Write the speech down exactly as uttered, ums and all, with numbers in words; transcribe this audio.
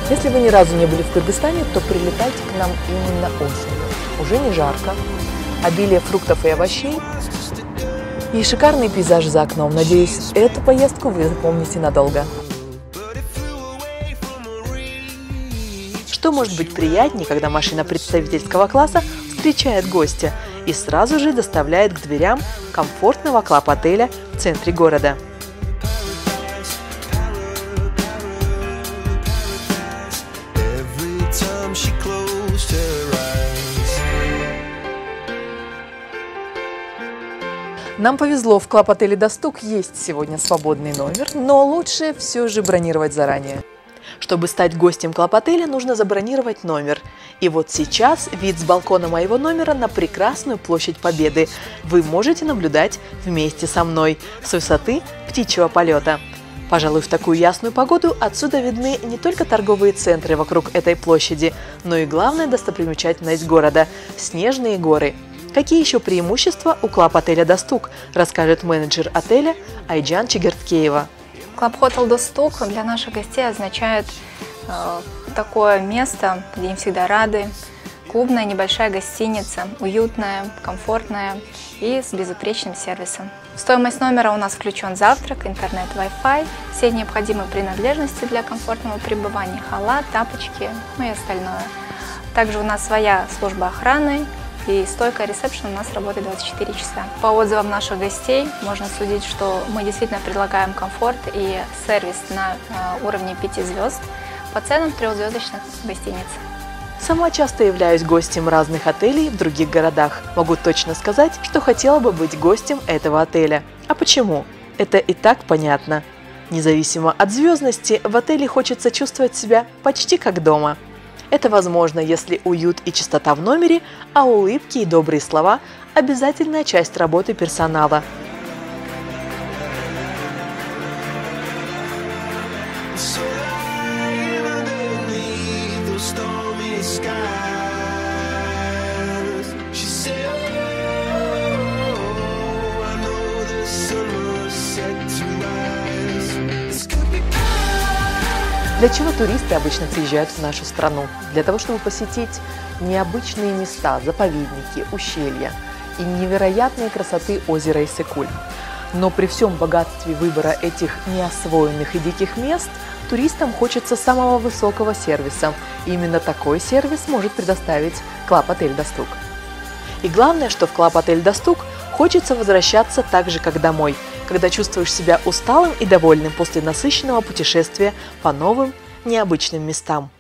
Если вы ни разу не были в Кыргызстане, то прилетайте к нам именно осенью. Уже не жарко, обилие фруктов и овощей и шикарный пейзаж за окном. Надеюсь, эту поездку вы запомните надолго. Что может быть приятнее, когда машина представительского класса встречает гостя и сразу же доставляет к дверям комфортного клаб-отеля в центре города. Нам повезло, в клаб-отеле «Достук» есть сегодня свободный номер, но лучше все же бронировать заранее. Чтобы стать гостем клаб-отеля, нужно забронировать номер. И вот сейчас вид с балкона моего номера на прекрасную площадь Победы вы можете наблюдать вместе со мной с высоты птичьего полета. Пожалуй, в такую ясную погоду отсюда видны не только торговые центры вокруг этой площади, но и главная достопримечательность города – снежные горы. Какие еще преимущества у клаб-отеля «Достук», расскажет менеджер отеля Айджан Чигирткеева. Клаб-хотел «Достук» для наших гостей означает э, такое место, где им всегда рады. Клубная небольшая гостиница, уютная, комфортная и с безупречным сервисом. В стоимость номера у нас включен завтрак, интернет, Wi-Fi, все необходимые принадлежности для комфортного пребывания, халат, тапочки, ну и остальное. Также у нас своя служба охраны. И стойка ресепшн у нас работает двадцать четыре часа. По отзывам наших гостей можно судить, что мы действительно предлагаем комфорт и сервис на уровне пяти звезд по ценам трехзвездочных гостиниц. Сама часто являюсь гостем разных отелей в других городах. Могу точно сказать, что хотела бы быть гостем этого отеля. А почему? Это и так понятно. Независимо от звездности, в отеле хочется чувствовать себя почти как дома. Это возможно, если уют и чистота в номере, а улыбки и добрые слова – обязательная часть работы персонала. Для чего туристы обычно приезжают в нашу страну? Для того, чтобы посетить необычные места, заповедники, ущелья и невероятные красоты озера Иссык-Куль. Но при всем богатстве выбора этих неосвоенных и диких мест, туристам хочется самого высокого сервиса. И именно такой сервис может предоставить клаб-отель «Достук». И главное, что в клаб-отель «Достук» хочется возвращаться так же, как домой, когда чувствуешь себя усталым и довольным после насыщенного путешествия по новым, необычным местам.